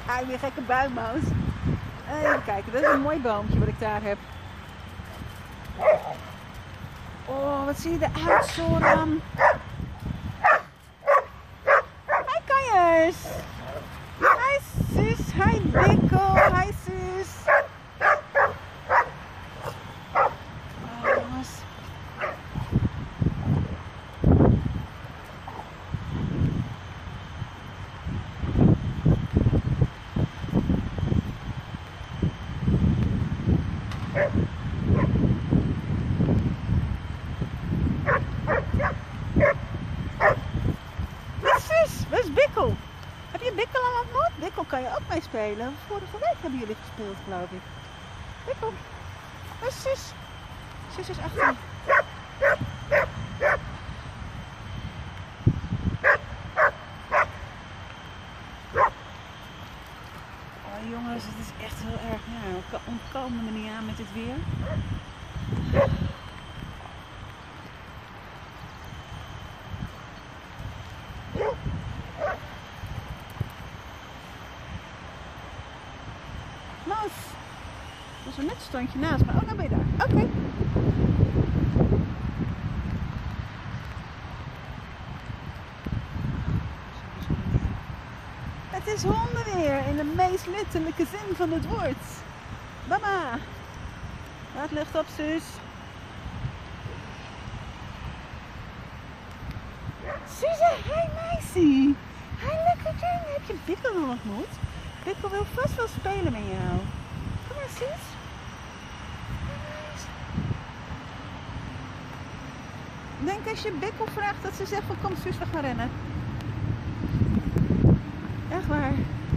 Weer gekke buimaus. Even kijken, dat is een mooi boompje wat ik daar heb. Oh, wat zie je eruit, Soran. Hi Kanjers. Hi Suus, hi Bikkel, hi Suus. Oh jongens. Waar is Bikkel? Heb je Bikkel al ontmoet? Bikkel kan je ook mee spelen. Vorige week hebben jullie gespeeld, geloof ik. Bikkel, waar is Sus? Sus is achter me. Oh jongens, het is echt heel erg. Ja, we ontkomen er niet aan met dit weer. Maus, dat is een net standje naast me. Oh, nou ben je daar. Oké. Het is hondenweer in de meest letterlijke zin van het woord. Mama, laat lucht op, zus. Suze, hi meisje. Hi lekker ding. Heb je Bikkel al ontmoet? Bikkel wil vast wel spelen met jou. Kom maar, zus. Denk als je Bikkel vraagt dat ze zegt van kom zus, we gaan rennen. Echt waar.